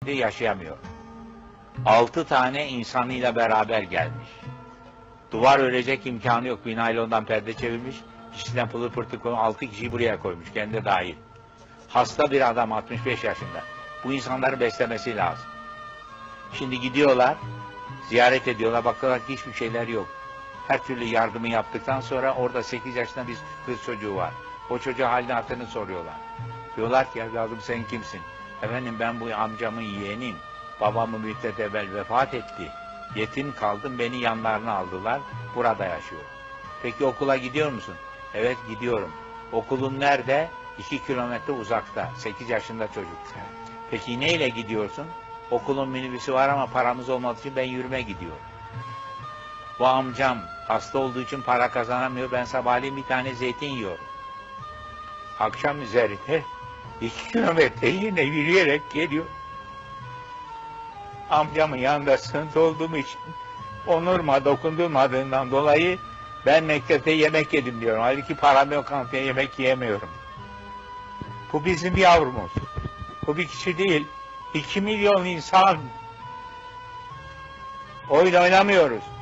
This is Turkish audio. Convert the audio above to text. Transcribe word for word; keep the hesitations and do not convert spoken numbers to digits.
şimdi yaşayamıyor. Altı tane insanıyla beraber gelmiş. Duvar örecek imkanı yok. Bir naylondan perde çevirmiş. İçinden pılı pırtı koymuş. Altı kişiyi buraya koymuş. Kendi dahil. Hasta bir adam altmış beş yaşında. Bu insanları beslemesi lazım. Şimdi gidiyorlar. Ziyaret ediyorlar. Bakıyorlar ki hiçbir şeyler yok. Her türlü yardımı yaptıktan sonra orada sekiz yaşında bir kız çocuğu var. O çocuğa halini hatırını soruyorlar. Diyorlar ki evladım sen kimsin? Efendim ben bu amcamın yeğeniyim. Babamı müddet evvel vefat etti. Yetim kaldım, beni yanlarına aldılar. Burada yaşıyor. Peki okula gidiyor musun? Evet gidiyorum. Okulun nerede? İki kilometre uzakta. Sekiz yaşında çocuk. Peki neyle gidiyorsun? Okulun minibüsü var ama paramız olmadığı için ben yürüme gidiyorum. Bu amcam hasta olduğu için para kazanamıyor. Ben sabahleyin bir tane zeytin yiyorum. Akşam üzerinde iki kilometre yine yürüyerek geliyor. Amcamın yanında sınıf olduğum için onurma dokundurmadığından dolayı ben mektepte yemek yedim diyorum. Halbuki param yok, kantine yemek yiyemiyorum. Bu bizim yavrumuz. Bu bir kişi değil. İki milyon insan. Oyun oynamıyoruz.